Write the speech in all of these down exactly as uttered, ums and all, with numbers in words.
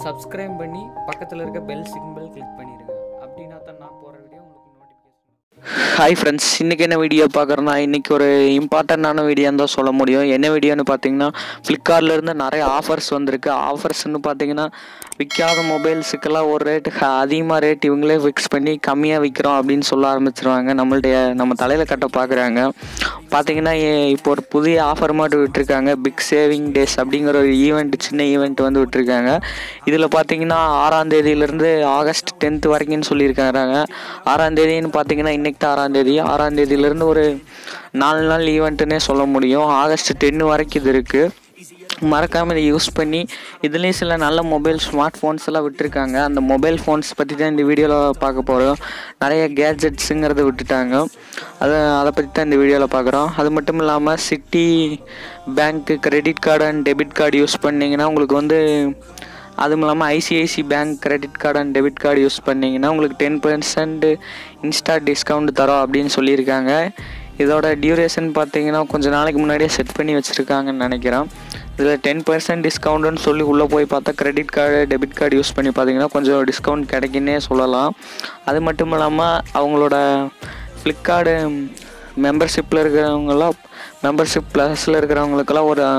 Subscribe பண்ணி பக்கத்தில் இருக்க பெல் சிம்பிள் கிளிக் பண்ணிடுங்க. அப்படின்னா தான் நான் போகிற வீடியோ உங்களுக்கு நோட்டிஃபிகேஷன். ஹாய் ஃப்ரெண்ட்ஸ், இன்றைக்கி என்ன வீடியோ பார்க்குறேன்னா, இன்றைக்கி ஒரு இம்பார்ட்டண்ட்டான வீடியோன்னு தான் சொல்ல முடியும். என்ன வீடியோன்னு பார்த்தீங்கன்னா, ஃப்ளிப்கார்ட்லேருந்து நிறைய ஆஃபர்ஸ் வந்திருக்கு. ஆஃபர்ஸ்ன்னு பார்த்தீங்கன்னா, விற்காத மொபைல்ஸுக்கெல்லாம் ஒரு ரேட்டு அதிகமாக ரேட் இவங்களே ஃபிக்ஸ் பண்ணி கம்மியாக விற்கிறோம் அப்படின்னு சொல்ல ஆரம்பிச்சிருவாங்க. நம்மள்ட்ட நம்ம தலையில் கட்ட பார்க்குறாங்க. பார்த்தீங்கன்னா, இப்போ ஒரு புதிய ஆஃபர் மட்டும் விட்டுருக்காங்க. பிக் சேவிங் டேஸ் அப்படிங்கிற ஒரு ஈவெண்ட், சின்ன ஈவெண்ட் வந்து விட்டுருக்காங்க. இதில் பார்த்தீங்கன்னா ஆறாம் தேதியிலேருந்து ஆகஸ்ட் டென்த் வரைக்கும்னு சொல்லியிருக்காங்க. ஆறாம் தேதின்னு பார்த்தீங்கன்னா இன்னைக்கு தான் ஆறாம் தேதி. ஆறாம் தேதியிலேருந்து ஒரு நாலு நாள் ஈவெண்ட்டுன்னே சொல்ல முடியும். ஆகஸ்ட் டென்னு வரைக்கும் இது இருக்குது. மறக்காமல் இதை யூஸ் பண்ணி இதுலேயும் சில நல்ல மொபைல் ஸ்மார்ட் ஃபோன்ஸ் எல்லாம் விட்டுருக்காங்க. அந்த மொபைல் ஃபோன்ஸ் பற்றி தான் இந்த வீடியோவில் பார்க்க போகிறோம். நிறைய கேட்ஜெட்ஸுங்கிறத விட்டுட்டாங்க. அதை அதை பற்றி தான் இந்த வீடியோவில் பார்க்குறோம். அது மட்டும் இல்லாமல் சிட்டி பேங்க்கு credit card and debit card use பண்ணிங்கன்னா உங்களுக்கு வந்து, அதுவும் இல்லாமல் ICICI bank credit card and debit card use பண்ணிங்கன்னா உங்களுக்கு டென் பர்சன்ட் இன்ஸ்டா டிஸ்கவுண்ட் தரோம் அப்படின்னு சொல்லியிருக்காங்க. இதோட டியூரேஷன் பார்த்தீங்கன்னா கொஞ்சம் நாளைக்கு முன்னாடியே செட் பண்ணி வச்சுருக்காங்கன்னு நினைக்கிறேன். இதில் டென் பர்சன்ட் டிஸ்கவுண்ட்டுன்னு சொல்லி உள்ளே போய் பார்த்தா credit card debit card use பண்ணி பார்த்தீங்கன்னா கொஞ்சம் டிஸ்கவுண்ட் கிடைக்குன்னே சொல்லலாம். அது மட்டும் இல்லாமல் அவங்களோட ஃப்ளிப்கார்டு மெம்பர்ஷிப்பில் இருக்கிறவங்களாம், மெம்பர்ஷிப் ப்ளஸில் இருக்கிறவங்களுக்கெல்லாம் ஒரு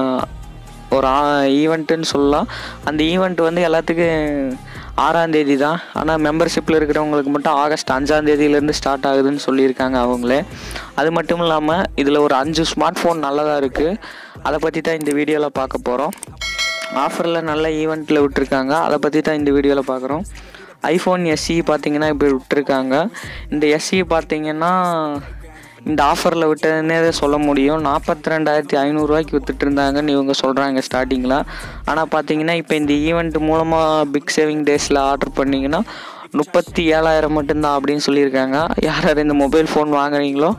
ஒரு ஈவெண்ட்டுன்னு சொல்லலாம். அந்த ஈவெண்ட் வந்து எல்லாத்துக்கும் ஆறாம் தேதி தான். ஆனால் மெம்பர்ஷிப்பில் இருக்கிறவங்களுக்கு மட்டும் ஆகஸ்ட் அஞ்சாம் தேதியிலேருந்து ஸ்டார்ட் ஆகுதுன்னு சொல்லியிருக்காங்க அவங்களே. அது மட்டும் இல்லாமல் இதில் ஒரு அஞ்சு ஸ்மார்ட் ஃபோன் நல்லதாக இருக்குது. அதை பற்றி தான் இந்த வீடியோவில் பார்க்க போகிறோம். ஆஃபரில் நல்ல ஈவெண்ட்டில் விட்டுருக்காங்க. அதை பற்றி தான் இந்த வீடியோவில் பார்க்குறோம். ஐஃபோன் எஸ்இ பார்த்தீங்கன்னா இப்படி விட்டுருக்காங்க. இந்த எஸ்இ பார்த்தீங்கன்னா இந்த ஆஃபரில் விட்டதுன்னே சொல்ல முடியும். நாற்பத்தி ரெண்டாயிரத்தி ஐநூறுரூவாய்க்கு விற்றுட்டு இருந்தாங்கன்னு இவங்க சொல்கிறாங்க ஸ்டார்டிங்கில். ஆனால் பார்த்தீங்கன்னா இப்போ இந்த ஈவெண்ட் மூலமாக பிக் சேவிங் டேஸில் ஆர்டர் பண்ணிங்கன்னா முப்பத்தி ஏழாயிரம் மட்டும்தான் அப்படின்னு சொல்லியிருக்காங்க. யார் யார் இந்த மொபைல் ஃபோன் வாங்குறீங்களோ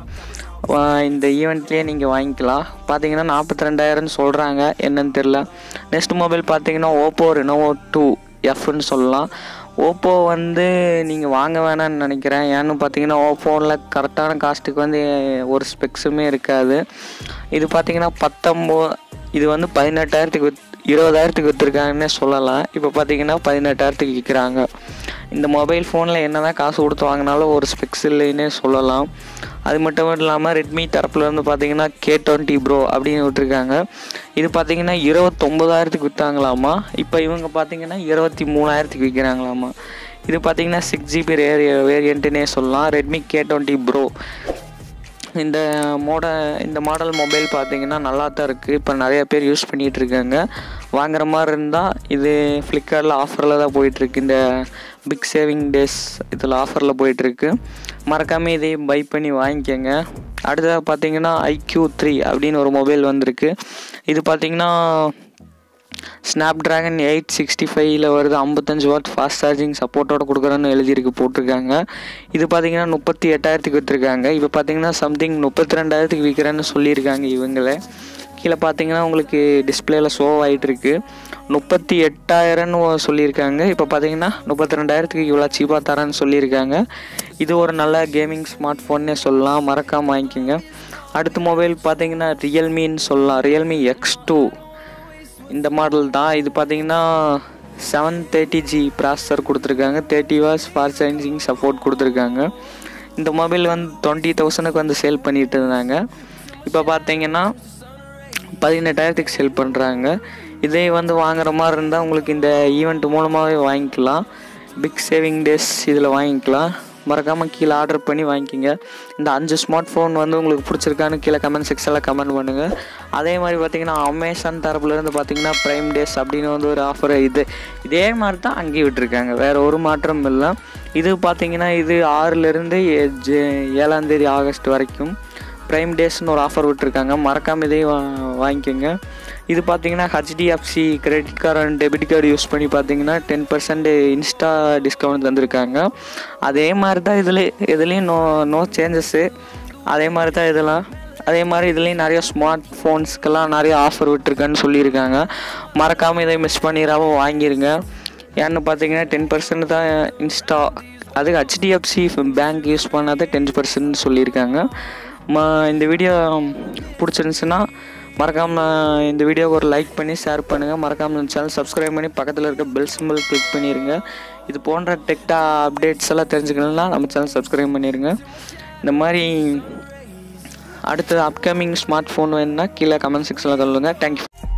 இந்த ஈவெண்ட்லேயே நீங்கள் வாங்கிக்கலாம். பார்த்தீங்கன்னா நாற்பத்தி ரெண்டாயிரம்னு சொல்கிறாங்க, என்னன்னு தெரில. நெக்ஸ்ட் மொபைல் பார்த்தீங்கன்னா ஓப்போ ரெனோவோ டூ எஃப்னு சொல்லலாம். ஓப்போ வந்து நீங்கள் வாங்க வேணான்னு நினைக்கிறேன். ஏன்னு பார்த்தீங்கன்னா ஓப்போவில் கரெக்டான காஸ்ட்டுக்கு வந்து ஒரு ஸ்பெக்ஸுமே இருக்காது. இது பார்த்தீங்கன்னா பத்தொம்போ இது வந்து பதினெட்டாயிரத்துக்கு வித் இருபதாயிரத்துக்கு விற்றுருக்காங்கன்னே சொல்லலாம். இப்போ பார்த்தீங்கன்னா பதினெட்டாயிரத்துக்கு விற்கிறாங்க. இந்த மொபைல் ஃபோனில் என்ன தான் காசு கொடுத்து வாங்கினாலும் ஒரு ஸ்பெக்ஸ் இல்லைன்னே சொல்லலாம். அது மட்டும் இல்லாமல் ரெட்மி தரப்பில் வந்து பார்த்தீங்கன்னா கே டுவெண்ட்டி ப்ரோ அப்படின்னு விட்டுருக்காங்க. இது பார்த்தீங்கன்னா இருபத்தொம்போதாயிரத்துக்கு விற்றாங்களாமா. இப்போ இவங்க பார்த்தீங்கன்னா இருபத்தி மூணாயிரத்துக்கு விற்கிறாங்களாமா. இது பார்த்தீங்கன்னா சிக்ஸ் ஜிபி ரேரி வேரியண்ட்டுன்னே சொல்லலாம். ரெட்மி கே டுவெண்ட்டி ப்ரோ இந்த மோட இந்த மாடல் மொபைல் பார்த்தீங்கன்னா நல்லா தான் இருக்குது. இப்போ நிறைய பேர் யூஸ் பண்ணிகிட்டு இருக்காங்க. வாங்குற மாதிரி இருந்தால் இது ஃப்ளிப்கார்ட்டில் ஆஃபரில் தான் போயிட்டுருக்கு. இந்த பிக் சேவிங் டேஸ் இதில் ஆஃபரில் போயிட்டுருக்கு. மறக்காமல் இதையும் பை பண்ணி வாங்கிக்கோங்க. அடுத்ததாக பார்த்தீங்கன்னா ஐக்யூ த்ரீ அப்படின்னு ஒரு மொபைல் வந்திருக்கு. இது பார்த்தீங்கன்னா ஸ்னாப் ட்ராகன் எயிட் சிக்ஸ்டி ஃபைவ்ல வருது. ஐம்பத்தஞ்சு வாட் ஃபாஸ்ட் சார்ஜிங் சப்போர்ட்டோட கொடுக்குறேன்னு எழுதியிருக்கு போட்டிருக்காங்க. இது பார்த்தீங்கன்னா முப்பத்தி எட்டாயிரத்துக்கு விற்றுருக்காங்க. இப்போ பார்த்தீங்கன்னா சம்திங் முப்பத்தி ரெண்டாயிரத்துக்கு விற்கிறேன்னு சொல்லியிருக்காங்க இவங்களே. கீழே பார்த்தீங்கன்னா உங்களுக்கு டிஸ்பிளேயில் ஷோ ஆகிட்டுருக்கு. முப்பத்தி எட்டாயிரம்னு சொல்லியிருக்காங்க. இப்போ பார்த்தீங்கன்னா முப்பத்தி ரெண்டாயிரத்துக்கு இவ்வளோ சீப்பாக தரேன்னு சொல்லியிருக்காங்க. இது ஒரு நல்ல கேமிங் ஸ்மார்ட் ஃபோன்னே சொல்லலாம். மறக்காமல் வாங்கிக்கோங்க. அடுத்த மொபைல் பார்த்தீங்கன்னா ரியல்மின்னு சொல்லலாம். ரியல்மி எக்ஸ் டூ இந்த மாடல் தான். இது பார்த்தீங்கன்னா செவன் தேர்ட்டி ஜி ப்ராசஸர் கொடுத்துருக்காங்க. Thirty watts fast charging support கொடுத்துருக்காங்க. இந்த மொபைல் வந்து டுவெண்ட்டி தௌசண்ட்க்கு வந்து சேல் பண்ணிட்டு இருந்தாங்க. இப்போ பார்த்தீங்கன்னா பதினெட்டாயிரத்துக்கு சேல் பண்ணுறாங்க. இதே வந்து வாங்குற மாதிரி இருந்தால் உங்களுக்கு இந்த ஈவெண்ட் மூலமாகவே வாங்கிக்கலாம். பிக் சேவிங் டேஸ் இதில் வாங்கிக்கலாம். மறக்காமல் கீழே ஆர்டர் பண்ணி வாங்கிக்கிங்க. இந்த அஞ்சு ஸ்மார்ட் ஃபோன் வந்து உங்களுக்கு பிடிச்சிருக்கான்னு கீழே கமெண்ட் செக்ஷனில் கமெண்ட் பண்ணுங்கள். அதே மாதிரி பார்த்தீங்கன்னா அமேசான் தரப்புலேருந்து பார்த்தீங்கன்னா ப்ரைம் டேஸ் அப்படின்னு வந்து ஒரு ஆஃபர் இது இதே மாதிரி தான் அங்கேயும் விட்டுருக்காங்க. வேறு ஒரு மாற்றம் இல்லை. இது பார்த்தீங்கன்னா இது ஆறுலேருந்து ஏழாந்தேதி ஆகஸ்ட் வரைக்கும் ப்ரைம் டேஸ்னு ஒரு ஆஃபர் விட்டுருக்காங்க. மறக்காமல் இதையும் வாங்கிக்கோங்க. இது பார்த்தீங்கன்னா HDFC credit card and debit card use பண்ணி பார்த்தீங்கன்னா டென் பர்சன்ட் இன்ஸ்டா டிஸ்கவுண்ட் தந்திருக்காங்க. அதே மாதிரி தான் இதில் இதுலேயும் நோ நோ சேஞ்சஸ்ஸு அதே மாதிரி தான் இதெல்லாம். அதே மாதிரி இதுலேயும் நிறைய ஸ்மார்ட் ஃபோன்ஸ்க்கெல்லாம் நிறைய ஆஃபர் விட்டுருக்கான்னு சொல்லியிருக்காங்க. மறக்காமல் இதை மிஸ் பண்ணிடாமல் வாங்கிடுங்க. ஏன்னு பார்த்தீங்கன்னா டென் பர்சன்ட் தான் இன்ஸ்டா, அது ஹெச்டிஎஃப்சி பேங்க் யூஸ் பண்ணாத டென் பர்சன்ட் சொல்லியிருக்காங்க. இந்த வீடியோ பிடிச்சிருந்துச்சுன்னா மறக்காமல் இந்த வீடியோவை ஒரு லைக் பண்ணி ஷேர் பண்ணுங்கள். மறக்காமல் இந்த சேனல் சப்ஸ்கிரைப் பண்ணி பக்கத்தில் இருக்க பெல் சிம்பிள் கிளிக் பண்ணிடுங்க. இது போன்ற டெக்டா அப்டேட்ஸ் எல்லாம் தெரிஞ்சுக்கணும்னா நம்ம சேனல் சப்ஸ்கிரைப் பண்ணிடுங்க. இந்த மாதிரி அடுத்த அப்கமிங் ஸ்மார்ட் ஃபோன் வேணுன்னா கீழே கமெண்ட் செக்ஷனில் சொல்லுங்கள். தேங்க்யூ.